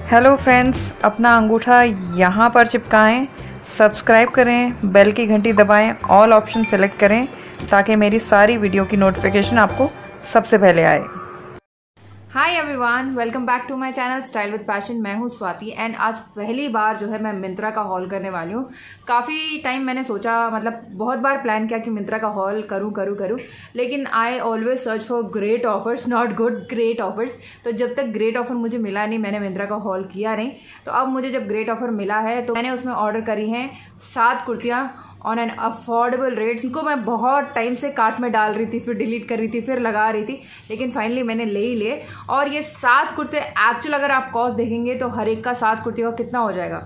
Hello friends, अपना अंगूठा यहाँ पर चिपकाएं, सब्सक्राइब करें, बेल की घंटी दबाएं, ऑल ऑप्शन सेलेक्ट करें ताकि मेरी सारी वीडियो की नोटिफिकेशन आपको सबसे पहले आए। Hi everyone, welcome back to my channel style with passion. मैं हूँ स्वाति एंड आज पहली बार जो है मैं मिंत्रा का हॉल करने वाली हूँ। काफ़ी टाइम मैंने सोचा, मतलब बहुत बार प्लान किया कि मिंत्रा का हॉल करूँ, लेकिन I always search for great offers, not good, great offers. तो जब तक ग्रेट ऑफर मुझे मिला नहीं, मैंने मिंत्रा का हॉल किया नहीं। तो अब मुझे जब ग्रेट ऑफर मिला है तो मैंने उसमें ऑर्डर करी हैं 7 कुर्तियाँ ऑन एन अफोर्डेबल रेट। इनको मैं बहुत टाइम से कार्ट में डाल रही थी, फिर डिलीट कर रही थी, फिर लगा रही थी, लेकिन फाइनली मैंने ले ही लिए। और ये 7 कुर्ते एक्चुअल अगर आप कॉस्ट देखेंगे तो हर एक का 7 कुर्तियों का कितना हो जाएगा,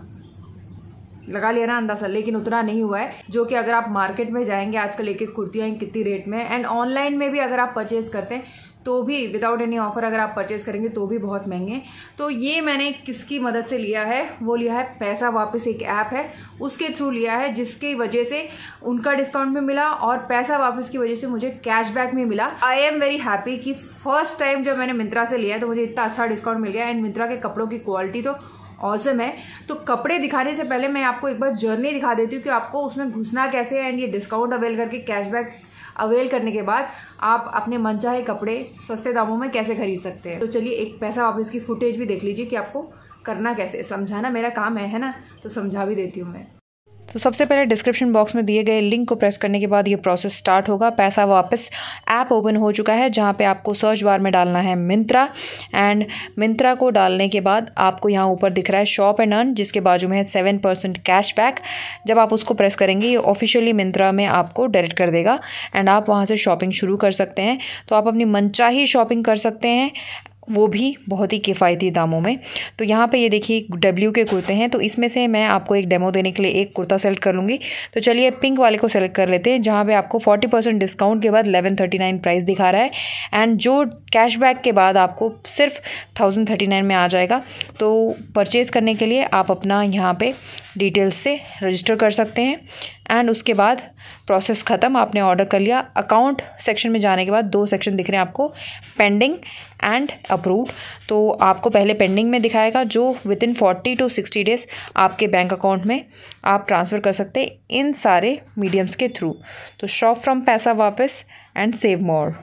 लगा लिया ना अंदाजा। लेकिन उतना नहीं हुआ है जो कि अगर आप मार्केट में जाएंगे आजकल एक एक कुर्तियाँ कितनी रेट में, एंड ऑनलाइन में भी अगर आप परचेज करते हैं तो भी विदाउट एनी ऑफर अगर आप परचेज करेंगे तो भी बहुत महंगे। तो ये मैंने किसकी मदद से लिया है, वो लिया है पैसा वापस, एक ऐप है उसके थ्रू लिया है, जिसकी वजह से उनका डिस्काउंट भी मिला और पैसा वापस की वजह से मुझे कैशबैक में मिला। आई एम वेरी हैप्पी कि फर्स्ट टाइम जब मैंने मिंत्रा से लिया तो मुझे इतना अच्छा डिस्काउंट मिल गया। एंड मिंत्रा के कपड़ों की क्वालिटी तो ऑसम है। तो कपड़े दिखाने से पहले मैं आपको एक बार जर्नी दिखा देती हूँ कि आपको उसमें घुसना कैसे है, एंड ये डिस्काउंट अवेल करके कैशबैक अवेल करने के बाद आप अपने मनचाहे कपड़े सस्ते दामों में कैसे खरीद सकते हैं। तो चलिए एक पैसा वापस की फुटेज भी देख लीजिए कि आपको करना कैसे। समझाना मेरा काम है ना, तो समझा भी देती हूँ मैं। तो सबसे पहले डिस्क्रिप्शन बॉक्स में दिए गए लिंक को प्रेस करने के बाद ये प्रोसेस स्टार्ट होगा। पैसा वापस ऐप ओपन हो चुका है, जहाँ पे आपको सर्च बार में डालना है मिंत्रा, एंड मिंत्रा को डालने के बाद आपको यहाँ ऊपर दिख रहा है शॉप एंड अर्न, जिसके बाजू में है 7% कैशबैक। जब आप उसको प्रेस करेंगे ये ऑफिशियली मिंत्रा में आपको डायरेक्ट कर देगा एंड आप वहाँ से शॉपिंग शुरू कर सकते हैं। तो आप अपनी मनचाही शॉपिंग कर सकते हैं, वो भी बहुत ही किफ़ायती दामों में। तो यहाँ पे ये देखिए डब्ल्यू के कुर्ते हैं, तो इसमें से मैं आपको एक डेमो देने के लिए एक कुर्ता सेलेक्ट कर लूँगी। तो चलिए पिंक वाले को सेलेक्ट कर लेते हैं, जहाँ पे आपको 40% डिस्काउंट के बाद 1139 प्राइस दिखा रहा है, एंड जो कैशबैक के बाद आपको सिर्फ 1039 में आ जाएगा। तो परचेज़ करने के लिए आप अपना यहाँ पे डिटेल्स से रजिस्टर कर सकते हैं एंड उसके बाद प्रोसेस ख़त्म, आपने ऑर्डर कर लिया। अकाउंट सेक्शन में जाने के बाद 2 सेक्शन दिख रहे हैं आपको, पेंडिंग एंड अप्रूव्ड। तो आपको पहले पेंडिंग में दिखाएगा, जो विदिन 40 to 60 डेज़ आपके बैंक अकाउंट में आप ट्रांसफ़र कर सकते हैं इन सारे मीडियम्स के थ्रू। तो शॉप फ्रॉम पैसा वापस एंड सेव मोर।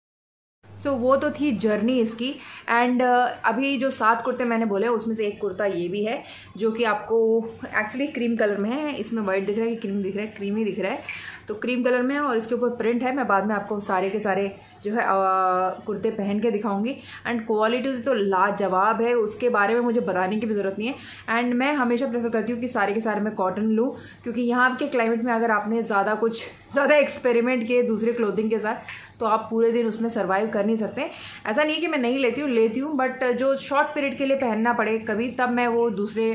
सो वो तो थी जर्नी इसकी। एंड अभी जो 7 कुर्ते मैंने बोले उसमें से एक कुर्ता ये भी है, जो कि आपको एक्चुअली क्रीम कलर में है। इसमें वाइट दिख रहा है कि क्रीम दिख रहा है, क्रीमी दिख रहा है, तो क्रीम कलर में है और इसके ऊपर प्रिंट है। मैं बाद में आपको सारे के सारे जो है कुर्ते पहन के दिखाऊंगी। एंड क्वालिटी तो लाजवाब है, उसके बारे में मुझे बताने की भी ज़रूरत नहीं है। एंड मैं हमेशा प्रेफर करती हूँ कि सारे के सारे मैं कॉटन लूँ, क्योंकि यहाँ के क्लाइमेट में अगर आपने ज़्यादा एक्सपेरिमेंट किए दूसरे क्लोथिंग के साथ तो आप पूरे दिन उसमें सर्वाइव कर नहीं सकते। ऐसा नहीं है कि मैं नहीं लेती हूँ, बट जो शॉर्ट पीरियड के लिए पहनना पड़े कभी, तब मैं वो दूसरे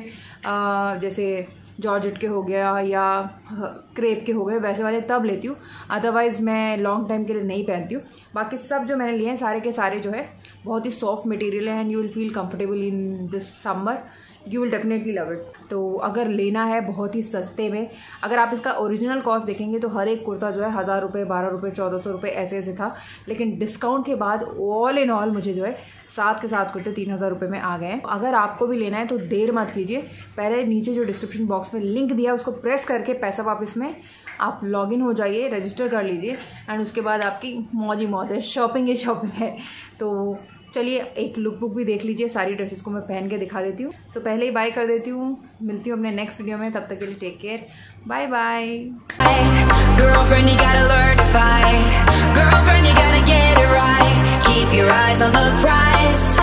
जैसे जॉर्जेट के हो गया या क्रेप के हो गए वैसे वाले तब लेती हूँ, अदरवाइज़ मैं लॉन्ग टाइम के लिए नहीं पहनती हूँ। बाकी सब जो मैंने लिए हैं सारे के सारे जो है बहुत ही सॉफ्ट मटेरियल है, and you will feel comfortable in this summer, you will definitely love it. तो अगर लेना है बहुत ही सस्ते में, अगर आप इसका ओरिजिनल कॉस्ट देखेंगे तो हर एक कुर्ता जो है 1000 रुपये, 12 रुपये, 1400 रुपये ऐसे था, लेकिन डिस्काउंट के बाद ऑल इन ऑल मुझे जो है 7 के 7 कुर्ते 3000 रुपये में आ गए हैं। अगर आपको भी लेना है तो देर मत कीजिए, पहले नीचे जो डिस्क्रिप्शन बॉक्स में लिंक दिया उसको प्रेस करके पैसा वापस में आप लॉगिन हो जाइए, रजिस्टर कर लीजिए, एंड उसके बाद आपकी मौज ही मौज है, शॉपिंग है। तो चलिए एक लुक बुक भी देख लीजिए, सारी ड्रेसेस को मैं पहन के दिखा देती हूँ। तो पहले ही बाय कर देती हूँ, मिलती हूँ अपने नेक्स्ट वीडियो में, तब तक के लिए take care, bye bye. Girlfriend, you gotta learn to fight. Girlfriend, you gotta get it right. Keep your eyes on the prize.